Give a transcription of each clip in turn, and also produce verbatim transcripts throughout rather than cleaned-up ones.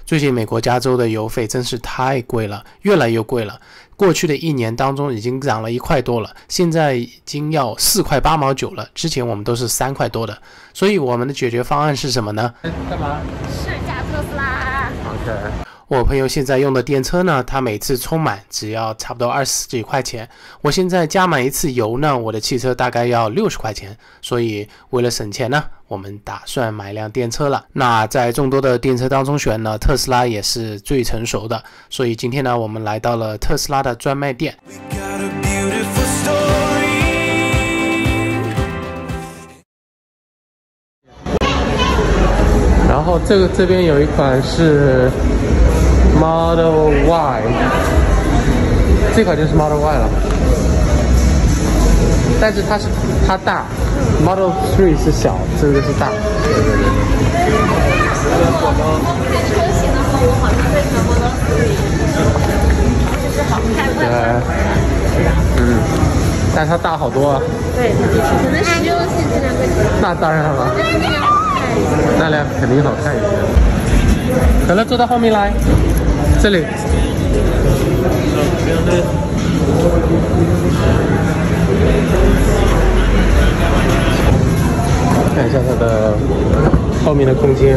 最近美国加州的油费真是太贵了，越来越贵了。过去的一年当中已经涨了一块多了，现在已经要四块八毛九了。之前我们都是三块多的，所以我们的解决方案是什么呢？干嘛？ 试驾特斯拉。 OK。我朋友现在用的电车呢，他每次充满只要差不多二十几块钱。我现在加满一次油呢，我的汽车大概要六十块钱。所以为了省钱呢，我们打算买辆电车了。那在众多的电车当中选呢，特斯拉也是最成熟的。所以今天呢，我们来到了特斯拉的专卖店。然后这个这边有一款是 Model Y， 这款就是 Model Y 了，但是它是它大 ，Model 三是小，这个是大。对对对。 看车型的话，我好像会选 Model 三，就是好看。 对。嗯，但它大好多啊。对， 可能实用性质量更强。 那当然了。那辆肯定好看一些。可乐坐到后面来，这里。看一下它的后面的空间，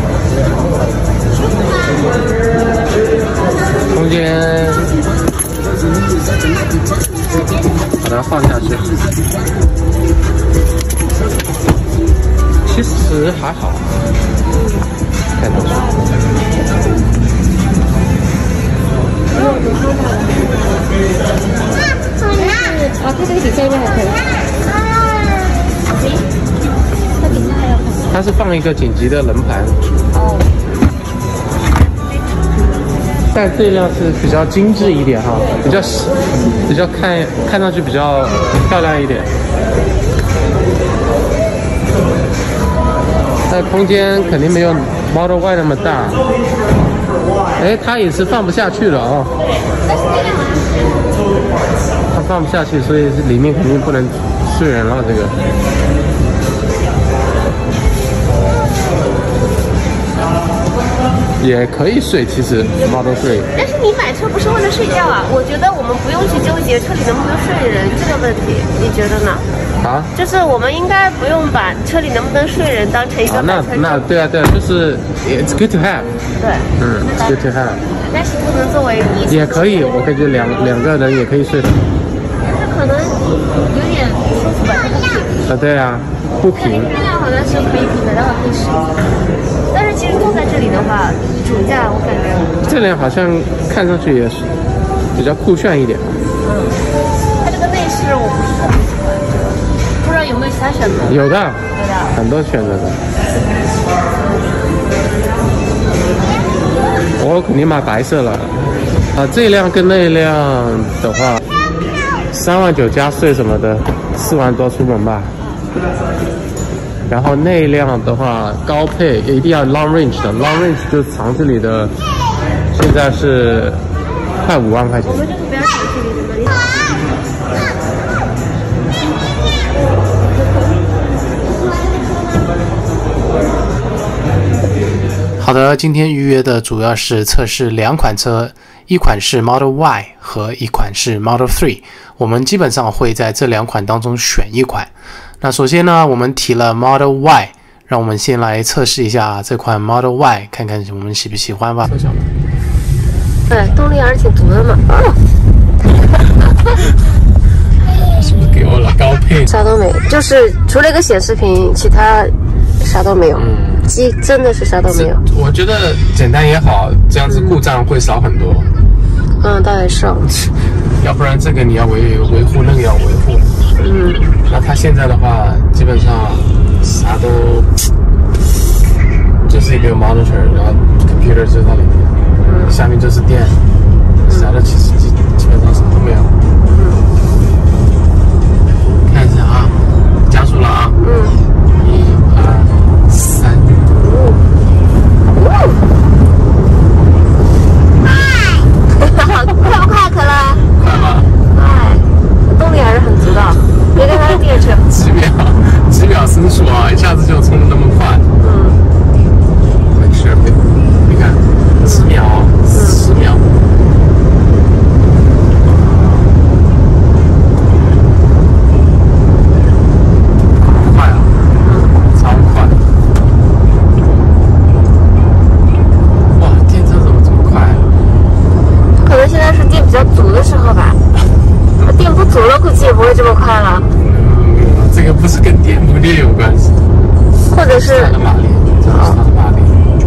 空间，把它放下去。其实还好，看上去。 啊，它这个底下应该还可以。它底下还有。 它是放一个紧急的轮盘。 哦。 但这辆是比较精致一点哈，比较比较看看上去比较漂亮一点。但空间肯定没有 Model Y 那么大。哎，它也是放不下去了啊、哦。它放不下去，所以里面肯定不能睡人了。这个。也可以睡，其实 Model 三。 但是你买车不是为了睡觉啊？我觉得我们不用去纠结车里能不能睡人这个问题，你觉得呢？ 啊？就是我们应该不用把车里能不能睡人当成一个、啊、 那那对啊对啊，就是 it's good to have。对，嗯 ，it's good to have。 但是不能作为一。 也可以，我感觉两两个人也可以睡。 它可能有点舒服吧，这个平。 啊，对啊，不平。 这辆好像是可以平的，待会可以试一下。但是其实坐在这里的话，主驾我感觉。 这辆好像看上去也是比较酷炫一点。 嗯，它这个内饰我不是很喜欢，不知道有没有其他选择？ 有的， 有的， 很多选择的。我肯定买白色了。啊，这辆跟那辆的话，三万九加税什么的，四万多出门吧。然后那辆的话，高配一定要 long range 的 ，long range 就是长距离的，现在是快五万块钱。 我们这个不要长距离的吗？ 好的，今天预约的主要是测试两款车，一款是 Model Y 和一款是 Model 三。我们基本上会在这两款当中选一款。那首先呢，我们提了 Model Y， 让我们先来测试一下这款 Model Y， 看看我们喜不喜欢吧。 对，动力还是挺足的嘛。哦、 是不是给我了高配？ 啥都没，就是除了一个显示屏，其他啥都没有。嗯。机真的是啥都没有。 我觉得简单也好，这样子故障会少很多。 嗯，倒也是。 要不然这个你要维维护，那个要维护。嗯。那它现在的话，基本上啥都就是一个 monitor， 然后 computer 就在里面，嗯、下面就是电，啥的其实基基本上什么都没有。嗯。看一下啊，加速了啊。嗯。三， 快，快不快，可乐？ 快吗？ 快，动力还是很足的，别看它是电车。 几秒，几秒升速啊，一下子就冲那么快。嗯。没事，你看， 跟电不电有关系， 或者是它的马力，这是它的马力。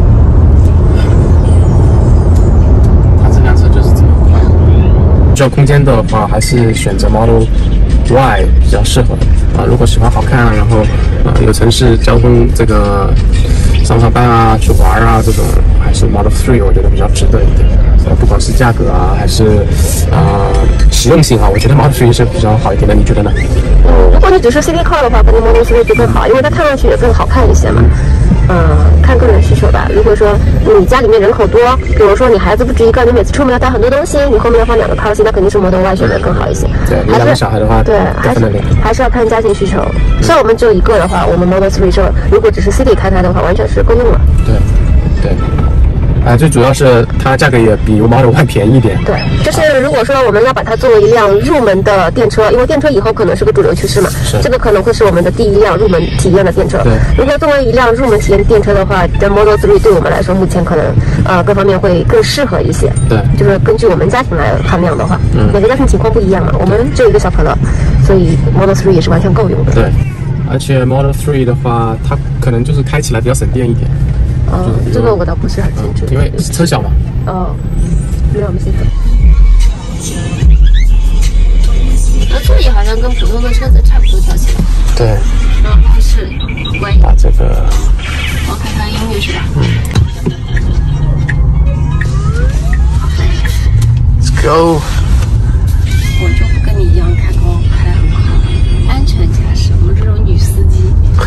它这辆车就是这么快。需要空间的话，还是选择 Model Y 比较适合啊。如果喜欢好看，然后呃有城市交通这个上上班啊、去玩啊这种，还是 Model 三我觉得比较值得一点。呃，不管是价格啊，还是呃实用性啊，我觉得 Model 三是比较好一点的。你觉得呢？ 嗯，如果你只是 City Car 的话，可能 Model 三就更好，因为它看上去也更好看一些嘛。嗯，看个人需求吧。如果说你家里面人口多，比如说你孩子不止一个，你每次出门要带很多东西，你后面要放两个 car seat，那肯定是 Model Y 选择更好一些。 对，你两个小孩的话， 对，还是还是要看家庭需求。像我们只有一个的话，我们 Model 三这如果只是 City 开开的话，完全是够用了。 对，对。啊，最主要是它价格也比 Model Y 便宜一点。 对，就是如果说我们要把它作为一辆入门的电车，因为电车以后可能是个主流趋势嘛， 是这个可能会是我们的第一辆入门体验的电车。 对， 如果作为一辆入门体验的电车的话，的 Model 三对我们来说，目前可能呃各方面会更适合一些。 对， 就是根据我们家庭来衡量的话，嗯，每个家庭情况不一样嘛，我们只有一个小朋友，所以 Model 三也是完全够用的。 对，而且 Model 三的话，它可能就是开起来比较省电一点。 哦，这个我倒不是很清楚， 因为车小嘛。 哦，那我们先走。那座椅好像跟普通的车子差不多调起来。 对。 然后是关于把这个。 我看看音乐是吧？ 嗯。Let's go。 我就不跟你一样开高开很快，安全驾驶，我们这种女司机。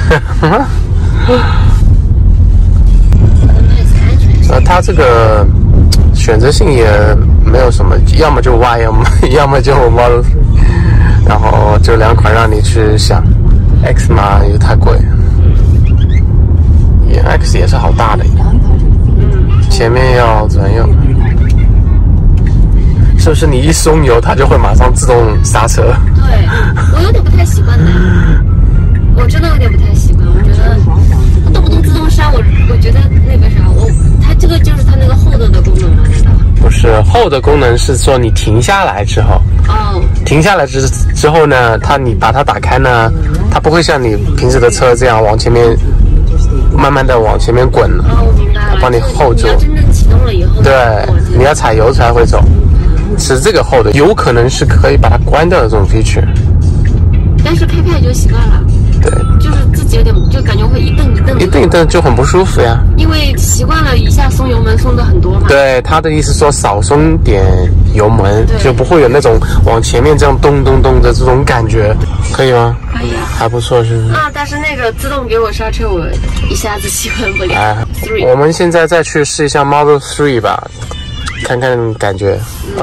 呃，它这个选择性也没有什么，要么就 Y， 要么要么就 Model 三，然后这两款让你去想。X 嘛也太贵，也 X 也是好大的，前面要转右，是不是你一松油它就会马上自动刹车？ 对，我有点不太习惯的，我真的有点不太习惯，我觉得它动不动自动刹，我我觉得那个啥，我它这个就是它那个 hold 的功能吗？难道？ 不是 hold 的功能是说你停下来之后， 哦， 停下来之之后呢，它你把它打开呢，它不会像你平时的车这样往前面慢慢的往前面滚， 哦，我明白了， 帮你 hold 住。 你要真正启动了以后， 对，你要踩油才会走。是这个 hold 有可能是可以把它关掉的这种 feature， 但是开开就习惯了。 对， 就是自己有点就感觉会一蹬一蹬， 一蹬一蹬就很不舒服呀。 因为习惯了一下松油门松的很多嘛。 对，他的意思说少松点油门，就不会有那种往前面这样咚咚咚的这种感觉，可以吗？ 可以啊， 还不错，是不是？ 啊，但是那个自动给我刹车，我一下子习惯不了。 哎，我们现在再去试一下 Model 三吧，看看感觉啊。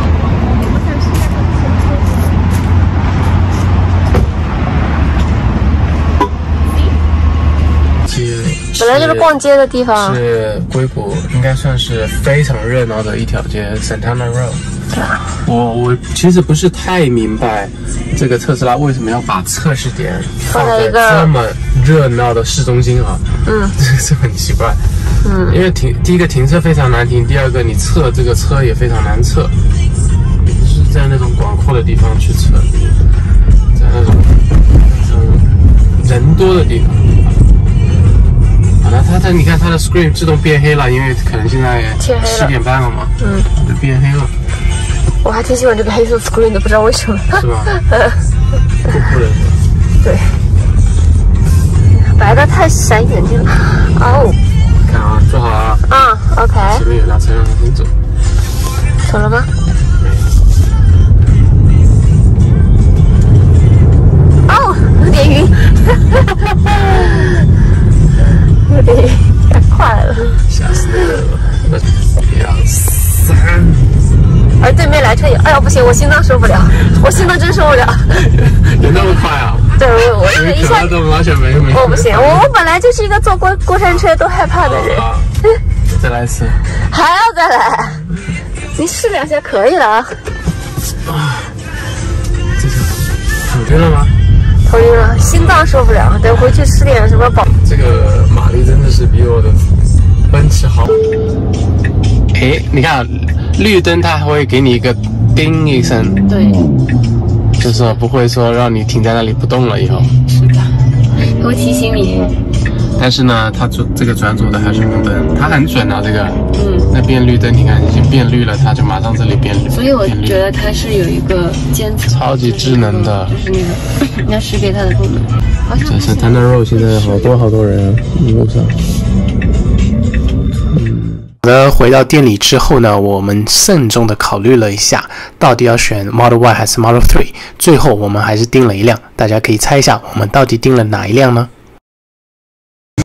本来就是逛街的地方， 是硅谷应该算是非常热闹的一条街 ，Santana Row。我我其实不是太明白这个特斯拉为什么要把测试点放在这么热闹的市中心啊？嗯，这很奇怪。嗯，因为停第一个停车非常难停，第二个你测这个车也非常难测，是在那种广阔的地方去测，在那种嗯人多的地方。好了，它它你看它的 screen 自动变黑了，因为可能现在七点半了嘛，嗯，就变黑了。 我还挺喜欢这个黑色 screen 的，不知道为什么。 是吧？酷酷的。 对。白的太闪眼睛了。哦。 看啊，坐好啊。 啊 ，OK。 前面有辆车让它先走。 走了吗？哦，有点晕。有点晕，太快了。 吓死我了！两三。 而对面来车也，哎呀不行，我心脏受不了，我心脏真受不了。 有那么快啊？ 对，我我这一下都完全没没。 我不行，我我本来就是一个坐过过山车都害怕的人。 再来一次。 还要再来？你试两下可以了啊。 啊，这是头晕了吗？ 头晕了，心脏受不了，等回去吃点什么饱。 这个马力真的是比我的奔驰好。哎，你看绿灯它还会给你一个叮一声， 对， 就是说不会说让你停在那里不动了以后。 是的。 它会提醒你。 但是呢，它转这个转左的还是红灯，它很准啊，这个。 嗯。 那变绿灯，你看已经变绿了，它就马上这里变绿。 所以我觉得它是有一个监测， 超级智能的， 就是那个你要识别它的功能。 这是 Thunder Road， 现在好多好多人啊，路上。好的，回到店里之后呢，我们慎重的考虑了一下，到底要选 Model Y 还是 Model 三。最后我们还是订了一辆，大家可以猜一下，我们到底订了哪一辆呢？